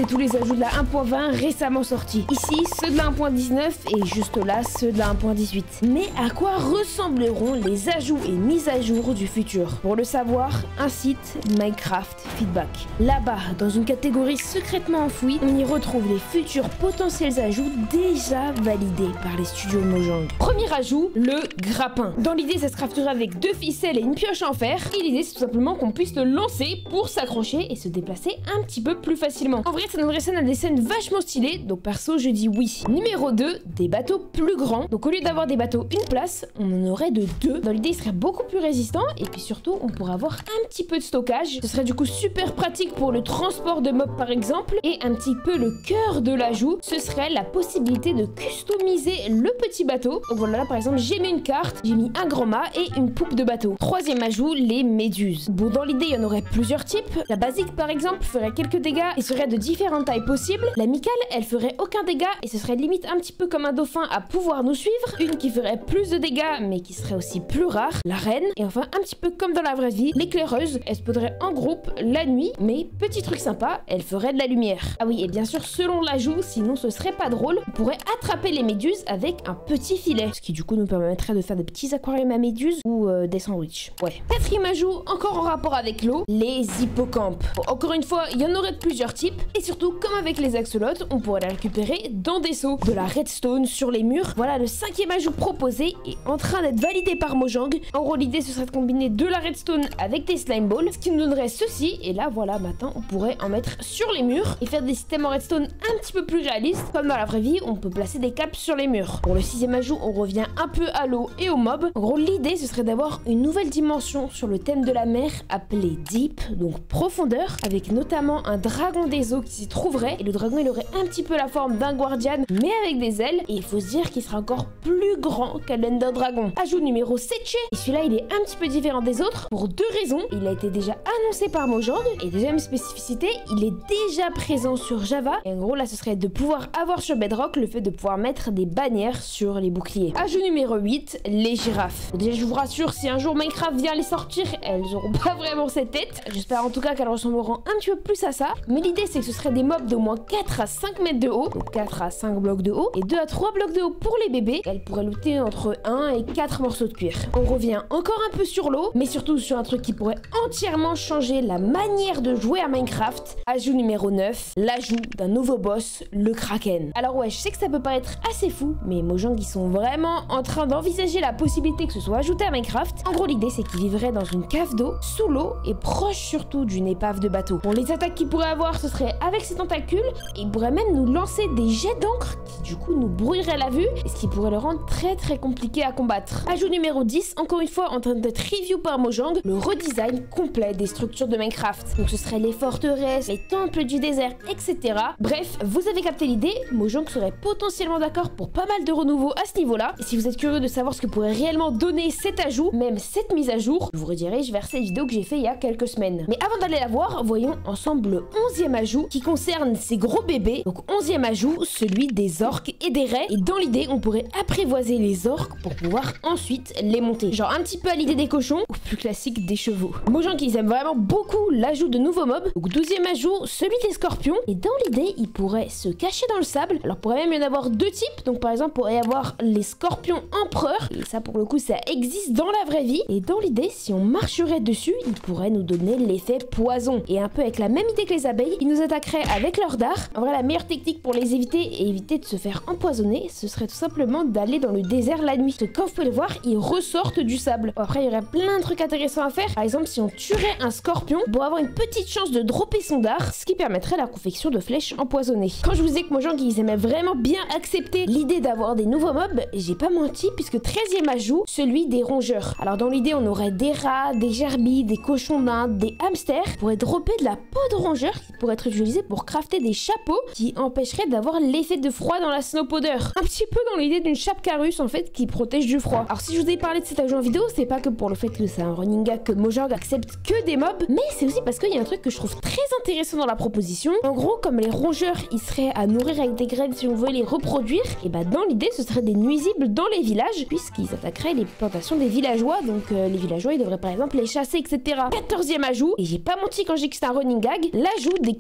c'est tous les ajouts de la 1.20 récemment sortis. Ici, ceux de la 1.19 et juste là, ceux de la 1.18. Mais à quoi ressembleront les ajouts et mises à jour du futur? Pour le savoir, un site Minecraft Feedback. Là-bas, dans une catégorie secrètement enfouie, on y retrouve les futurs potentiels ajouts déjà validés par les studios Mojang. Premier ajout, le grappin. Dans l'idée, ça se craftera avec 2 ficelles et une pioche en fer. Et l'idée, c'est tout simplement qu'on puisse le lancer pour s'accrocher et se déplacer un petit peu plus facilement. En vrai, ça donnerait scène à des scènes vachement stylées, donc perso, je dis oui. Numéro 2, des bateaux plus grands. Donc au lieu d'avoir des bateaux une place, on en aurait de 2. Dans l'idée, il serait beaucoup plus résistant et puis surtout, on pourrait avoir un petit peu de stockage. Ce serait du coup super pratique pour le transport de mobs par exemple. Et un petit peu le cœur de l'ajout, ce serait la possibilité de customiser le petit bateau. Donc voilà, là par exemple, j'ai mis une carte, j'ai mis un grand mât et une poupe de bateau. Troisième ajout, les méduses. Bon, dans l'idée, il y en aurait plusieurs types. La basique par exemple ferait quelques dégâts et serait de différentes tailles possibles. La micale, elle ferait aucun dégât et ce serait limite un petit peu comme un dauphin à pouvoir nous suivre. Une qui ferait plus de dégâts mais qui serait aussi plus rare, la reine. Et enfin, un petit peu comme dans la vraie vie, l'éclaireuse, elle se poserait en groupe la nuit, mais petit truc sympa, elle ferait de la lumière. Ah oui, et bien sûr, selon l'ajout, sinon ce serait pas drôle, on pourrait attraper les méduses avec un petit filet, ce qui du coup nous permettrait de faire des petits aquariums à méduses ou des sandwichs. Ouais. Quatrième ajout, encore en rapport avec l'eau, les hippocampes. Bon, encore une fois, il y en aurait de plusieurs types, et surtout, comme avec les axolotes, on pourrait les récupérer dans des seaux. De la redstone sur les murs. Voilà, le 5e ajout proposé est en train d'être validé par Mojang. En gros, l'idée, ce serait de combiner de la redstone avec des slime balls, ce qui nous donnerait ceci, et là, voilà, maintenant, on pourrait en mettre sur les murs et faire des systèmes en redstone un petit peu plus réalistes. Comme dans la vraie vie, on peut placer des caps sur les murs. Pour le 6e ajout, on revient un peu à l'eau et aux mobs. En gros, l'idée, ce serait d'avoir une nouvelle dimension sur le thème de la mer appelée Deep, donc profondeur, avec notamment un dragon des eaux qui s'y trouverait. Et le dragon, il aurait un petit peu la forme d'un guardian, mais avec des ailes. Et il faut se dire qu'il sera encore plus grand qu'un l'Ender Dragon. Ajout numéro 7. Et celui-là, il est un petit peu différent des autres pour 2 raisons. Il a été déjà annoncé par Mojang. Et deuxième spécificité, il est déjà présent sur Java. Et en gros, là, ce serait de pouvoir avoir sur Bedrock le fait de pouvoir mettre des bannières sur les boucliers. Ajout numéro 8, les girafes. Déjà, je vous rassure, si un jour Minecraft vient les sortir, elles auront pas vraiment cette tête. J'espère en tout cas qu'elles ressembleront un petit peu plus à ça. Mais l'idée, c'est que ce serait des mobs d'au moins 4 à 5 mètres de haut. Donc 4 à 5 blocs de haut. Et 2 à 3 blocs de haut pour les bébés. Elles pourraient looter entre 1 et 4 morceaux de cuir. On revient encore un peu sur l'eau, mais surtout sur un truc qui pourrait entièrement changer la manière de jouer à Minecraft. Ajout numéro 9, l'ajout d'un nouveau boss, le Kraken. Alors ouais, je sais que ça peut paraître assez fou, mais Mojang, ils sont vraiment en train d'envisager la possibilité que ce soit ajouté à Minecraft. En gros, l'idée, c'est qu'il vivrait dans une cave d'eau, sous l'eau, et proche surtout d'une épave de bateau. Bon, les attaques qu'il pourrait avoir, ce serait avec ses tentacules, et il pourrait même nous lancer des jets d'encre qui du coup nous brouilleraient la vue, et ce qui pourrait le rendre très compliqué à combattre. Ajout numéro 10, encore une fois en train d'être review par Mojang, le redesign complet des structures de Minecraft. Donc ce serait les forteresses, les temples du désert, etc. Bref, vous avez capté l'idée, Mojang serait potentiellement d'accord pour pas mal de renouveau à ce niveau-là. Et si vous êtes curieux de savoir ce que pourrait réellement donner cet ajout, même cette mise à jour, je vous redirige vers cette vidéo que j'ai fait il y a quelques semaines. Mais avant d'aller la voir, voyons ensemble le 11e ajout qui concerne ces gros bébés. Donc 11e ajout, celui des orques et des raies. Et dans l'idée, on pourrait apprivoiser les orques pour pouvoir ensuite les monter. Genre un petit peu à l'idée des cochons, ou plus classique des chevaux. Mojang, ils aiment vraiment beaucoup l'ajout de nouveaux mobs. Donc 12e ajout, celui des scorpions. Et dans l'idée, ils pourraient se cacher dans le sable. Alors pourrait même y en avoir 2 types. Donc par exemple, pourrait y avoir les scorpions empereurs. Et ça pour le coup, ça existe dans la vraie vie. Et dans l'idée, si on marcherait dessus, ils pourraient nous donner l'effet poison. Et un peu avec la même idée que les abeilles, ils nous attaqueraient avec leur dard. En vrai, la meilleure technique pour les éviter et éviter de se faire empoisonner, ce serait tout simplement d'aller dans le désert la nuit. Parce que comme vous pouvez le voir, ils ressortent du sable. Bon, après, il y aurait plein de trucs intéressants à faire. Par exemple, si on tuerait un scorpion, pour avoir une petite chance de dropper son dard, ce qui permettrait la confection de flèches empoisonnées. Quand je vous ai que Mojang, ils aimaient vraiment bien accepter l'idée d'avoir des nouveaux mobs, j'ai pas menti, puisque 13e ajout, celui des rongeurs. Alors dans l'idée, on aurait des rats, des gerbilles, des cochons d'Inde, des hamsters, qui pourraient dropper de la peau de rongeur qui pourrait être utilisée pour crafter des chapeaux qui empêcheraient d'avoir l'effet de froid dans la snow powder. Un petit peu dans l'idée d'une chape carus en fait qui protège du froid. Alors si je vous ai parlé de cet ajout en vidéo, c'est pas que pour le fait que c'est un running gag que Mojang accepte que des mobs, mais c'est aussi parce qu'il y a un truc que je trouve très intéressant dans la proposition. En gros, comme les rongeurs ils seraient à nourrir avec des graines si on veut les reproduire, et bah dans l'idée ce serait des nuisibles dans les villages puisqu'ils attaqueraient les plantations des villageois, donc les villageois ils devraient par exemple les chasser, etc. 14e ajout, et j'ai pas menti quand j'ai dit que c'est un running gag, l'ajout des crabes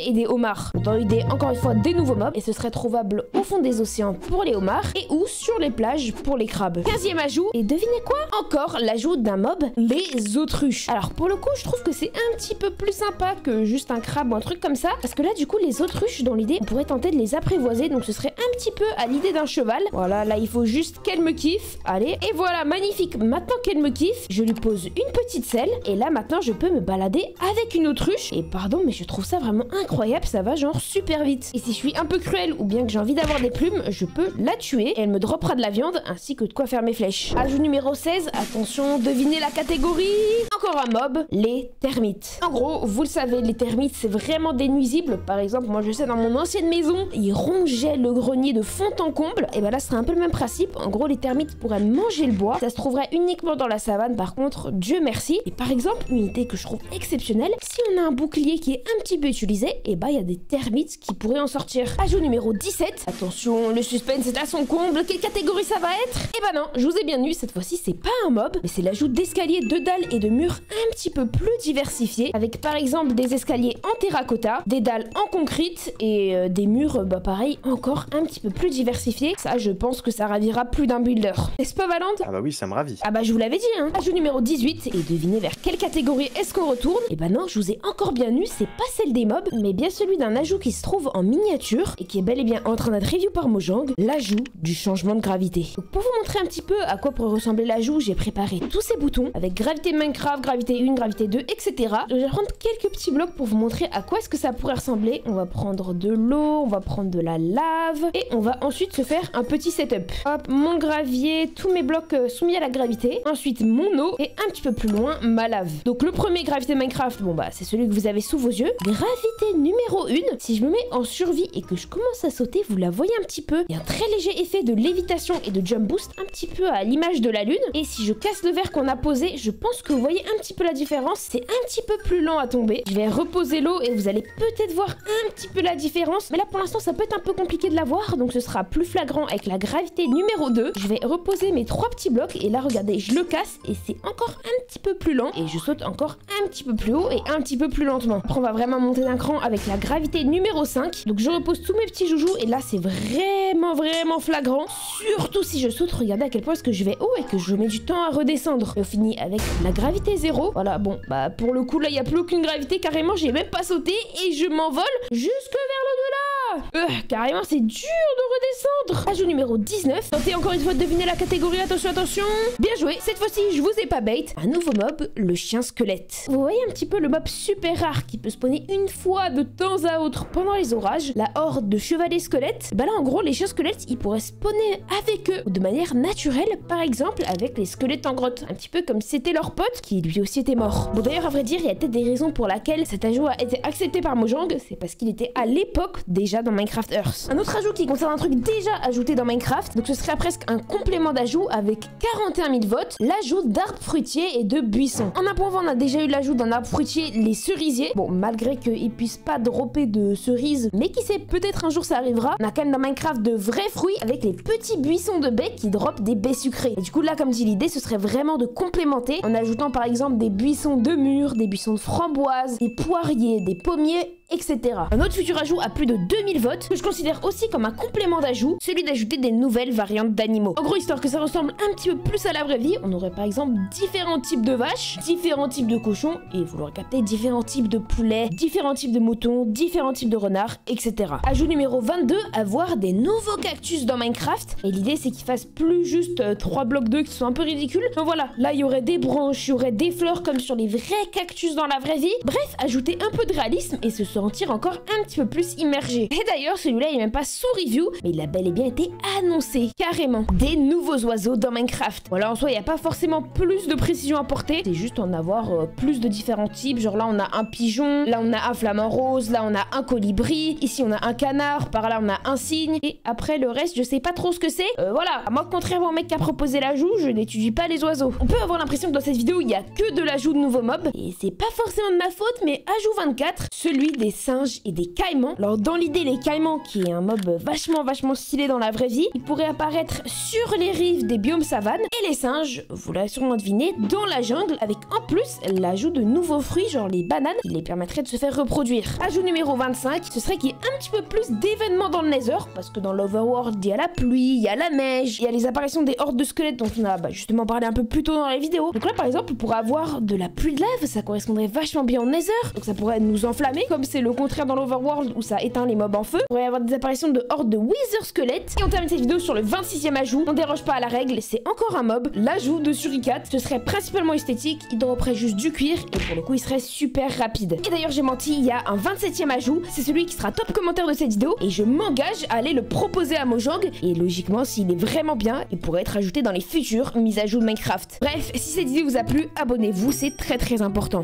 et des homards. Dans l'idée, encore une fois, des nouveaux mobs et ce serait trouvable au fond des océans pour les homards et ou sur les plages pour les crabes. 15e ajout, et devinez quoi? Encore l'ajout d'un mob, les autruches. Alors pour le coup, je trouve que c'est un petit peu plus sympa que juste un crabe ou un truc comme ça, parce que là du coup les autruches, dans l'idée, on pourrait tenter de les apprivoiser, donc ce serait un petit peu à l'idée d'un cheval. Voilà, là il faut juste qu'elle me kiffe. Allez, et voilà, magnifique. Maintenant qu'elle me kiffe, je lui pose une petite selle et là maintenant je peux me balader avec une autruche. Et pardon, mais je trouve ça vraiment incroyable, ça va genre super vite. Et si je suis un peu cruel ou bien que j'ai envie d'avoir des plumes, je peux la tuer et elle me droppera de la viande ainsi que de quoi faire mes flèches. Ajout numéro 16, attention, devinez la catégorie. Encore un mob, les termites. En gros, vous le savez, les termites c'est vraiment des nuisibles. Par exemple, moi je sais dans mon ancienne maison, ils rongeaient le grenier de fond en comble. Et ben là, ce serait un peu le même principe. En gros, les termites pourraient manger le bois. Ça se trouverait uniquement dans la savane, par contre, Dieu merci. Et par exemple, une idée que je trouve exceptionnelle, si on a un bouclier qui est un petit peu utilisé, et bah il y a des termites qui pourraient en sortir. Ajout numéro 17. Attention, le suspense est à son comble. Quelle catégorie ça va être? Et bah non, je vous ai bien eu, cette fois-ci c'est pas un mob, mais c'est l'ajout d'escaliers, de dalles et de murs un petit peu plus diversifiés, avec par exemple des escaliers en terracotta, des dalles en concrète et des murs, bah pareil, encore un petit peu plus diversifiés. Ça, je pense que ça ravira plus d'un builder. N'est-ce pas, Valand? Ah bah oui, ça me ravit. Ah bah je vous l'avais dit, hein. Ajout numéro 18, et devinez vers quelle catégorie est-ce qu'on retourne? Et bah non, je vous ai encore bien eu, c'est pas celle des mobs, mais bien celui d'un ajout qui se trouve en miniature et qui est bel et bien en train d'être review par Mojang, l'ajout du changement de gravité. Donc pour vous montrer un petit peu à quoi pourrait ressembler l'ajout, j'ai préparé tous ces boutons avec gravité Minecraft, gravité 1, gravité 2, etc. Donc je vais prendre quelques petits blocs pour vous montrer à quoi est-ce que ça pourrait ressembler. On va prendre de l'eau, on va prendre de la lave et on va ensuite se faire un petit setup. Hop, mon gravier, tous mes blocs soumis à la gravité. Ensuite mon eau et un petit peu plus loin ma lave. Donc le premier gravité Minecraft, bon bah c'est celui que vous avez sous vos yeux. Gravité numéro 1, si je me mets en survie et que je commence à sauter, vous la voyez un petit peu. Il y a un très léger effet de lévitation et de jump boost, un petit peu à l'image de la lune. Et si je casse le verre qu'on a posé, je pense que vous voyez un petit peu la différence. C'est un petit peu plus lent à tomber. Je vais reposer l'eau et vous allez peut-être voir un petit peu la différence. Mais là pour l'instant ça peut être un peu compliqué de la voir, donc ce sera plus flagrant avec la gravité numéro 2. Je vais reposer mes 3 petits blocs et là regardez, je le casse et c'est encore un petit peu plus lent. Et je saute encore un petit peu plus haut et un petit peu plus lentement. Après on va vraiment monter d'un cran avec la gravité numéro 5. Donc je repose tous mes petits joujoux et là c'est vraiment flagrant. Surtout si je saute, regardez à quel point est-ce que je vais haut et que je mets du temps à redescendre. Et on finit avec la gravité 0. Voilà, bon, bah pour le coup là il n'y a plus aucune gravité, carrément j'ai même pas sauté et je m'envole jusque vers l'au-delà. Carrément c'est dur de redescendre. Ajout numéro 19. Tentez encore une fois de deviner la catégorie, attention, attention. Bien joué, cette fois-ci je vous ai pas bait. Un nouveau mob, le chien squelette. Vous voyez un petit peu le mob super rare qui peut spawner une fois de temps à autre pendant les orages, la horde de chevaliers squelettes. Bah là en gros les chiens squelettes ils pourraient spawner avec eux ou de manière naturelle, par exemple avec les squelettes en grotte, un petit peu comme si c'était leur pote qui lui aussi était mort. Bon d'ailleurs à vrai dire il y a peut-être des raisons pour lesquelles cet ajout a été accepté par Mojang, c'est parce qu'il était à l'époque déjà dans Minecraft Earth. Un autre ajout qui concerne un truc déjà ajouté dans Minecraft, donc ce serait presque un complément d'ajout avec 41 000 votes, l'ajout d'arbres fruitiers et de buissons. En un point on a déjà eu l'ajout d'un arbre fruitier, les cerisiers. Bon malgré qu'ils puissent pas dropper de cerises, mais qui sait, peut-être un jour ça arrivera. On a quand même dans Minecraft de vrais fruits avec les petits buissons de baies qui dropent des baies sucrées. Et du coup là comme dit l'idée ce serait vraiment de complémenter en ajoutant par exemple des buissons de mûres, des buissons de framboises, des poiriers, des pommiers, etc. Un autre futur ajout à plus de 2000 votes que je considère aussi comme un complément d'ajout, celui d'ajouter des nouvelles variantes d'animaux. En gros, histoire que ça ressemble un petit peu plus à la vraie vie, on aurait par exemple différents types de vaches, différents types de cochons et vous l'aurez capté, différents types de poulets, différents types de moutons, différents types de renards, etc. Ajout numéro 22, avoir des nouveaux cactus dans Minecraft. Et l'idée c'est qu'ils fassent plus juste 3 blocs d'œufs qui sont un peu ridicules. Donc voilà, là il y aurait des branches, il y aurait des fleurs comme sur les vrais cactus dans la vraie vie. Bref, ajouter un peu de réalisme et se sentir encore un petit peu plus immergé. Et d'ailleurs, celui-là, il est même pas sous review, mais il a bel et bien été annoncé, carrément. Des nouveaux oiseaux dans Minecraft. Voilà, en soi, il n'y a pas forcément plus de précision à porter, c'est juste en avoir plus de différents types. Genre là, on a un pigeon, là, on a un flamant rose, là, on a un colibri, ici, on a un canard, par là, on a un cygne, et après, le reste, je sais pas trop ce que c'est. Voilà, moi, contrairement au mec qui a proposé l'ajout, je n'étudie pas les oiseaux. On peut avoir l'impression que dans cette vidéo, il y a que de l'ajout de nouveaux mobs, et c'est pas forcément de ma faute, mais ajout 24, celui des des singes et des caïmans. Alors dans l'idée, les caïmans, qui est un mob vachement stylé dans la vraie vie, ils pourraient apparaître sur les rives des biomes savanes, et les singes, vous l'avez sûrement deviné, dans la jungle, avec en plus l'ajout de nouveaux fruits, genre les bananes, qui les permettraient de se faire reproduire. Ajout numéro 25, ce serait qu'il y ait un petit peu plus d'événements dans le Nether, parce que dans l'Overworld, il y a la pluie, il y a la neige, il y a les apparitions des hordes de squelettes dont on a justement parlé un peu plus tôt dans les vidéos. Donc là, par exemple, on pourrait avoir de la pluie de lave, ça correspondrait vachement bien au Nether, donc ça pourrait nous enflammer, comme c'est le contraire dans l'Overworld où ça éteint les mobs en feu. On pourrait avoir des apparitions de hordes de Wither squelettes. Et on termine cette vidéo sur le 26e ajout. On déroge pas à la règle, c'est encore un mob, l'ajout de suricate. Ce serait principalement esthétique, il dropperait juste du cuir, et pour le coup, il serait super rapide. Et d'ailleurs, j'ai menti, il y a un 27e ajout, c'est celui qui sera top commentaire de cette vidéo, et je m'engage à aller le proposer à Mojang, et logiquement, s'il est vraiment bien, il pourrait être ajouté dans les futures mises à jour de Minecraft. Bref, si cette vidéo vous a plu, abonnez-vous, c'est très important.